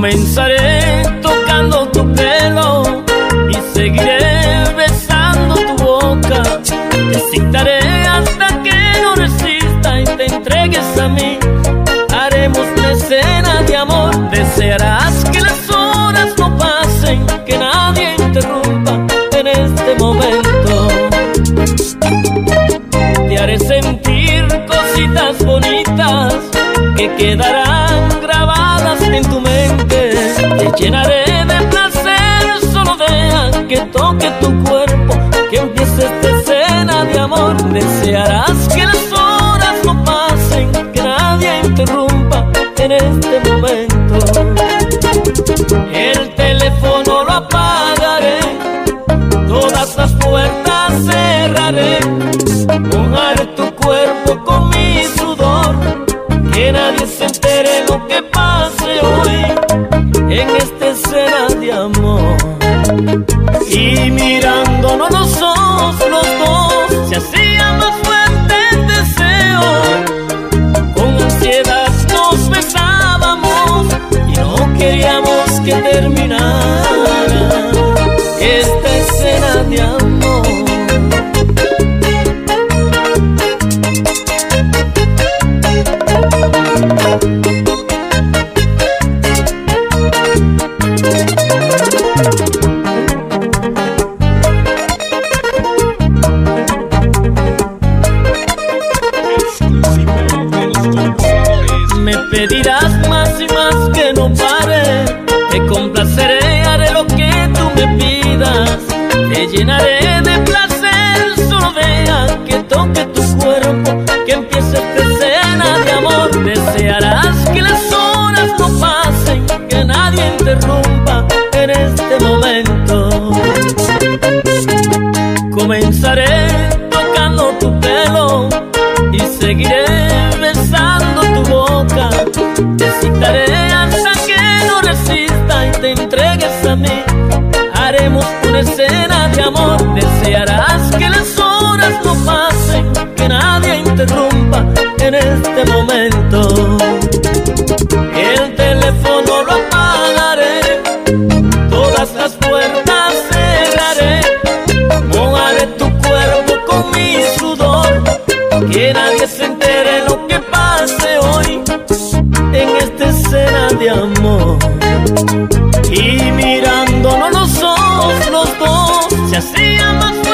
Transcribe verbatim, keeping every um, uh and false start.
Comenzaré tocando tu pelo y seguiré besando tu boca. Te excitaré hasta que no resista y te entregues a mí. Haremos una escena de amor. Desearás que las horas no pasen, que nadie interrumpa en este momento. Te haré sentir cositas bonitas que quedarán grabadas en tu mente. Te llenaré de placer, solo deja que toque tu cuerpo, que empiece esta escena de amor. Desearás que las horas no pasen, que nadie interrumpa en este momento. El teléfono lo apagaré, todas las puertas cerraré. Mojaré tu cuerpo con mi sudor, que nadie se entere lo que pase hoy en esta escena de amor. Y mirándonos los ojos los dos, se hacía más fuerte el deseo. Con ansiedad nos besábamos y no queríamos que terminara esta escena de amor. Me pedirás más y más que no pare. Te complaceré, haré lo que tú me pidas. Te llenaré de placer, solo deja que toque tu cuerpo, que empiece esta escena de amor. Desearás que las horas no pasen, que nadie interrumpa en este momento. Comenzaré tocando tu pelo y seguiré besando tu boca. Te excitaré hasta que no resista y te entregues a mí. Haremos una escena de amor. Desearás que las horas no pasen, que nadie interrumpa en este momento. El teléfono lo apagaré, todas las puertas cerraré. Mojaré tu cuerpo con mi sudor, que nadie se entere lo que pase hoy en esta escena de amor. Y mirándonos los ojos los dos, se hacía más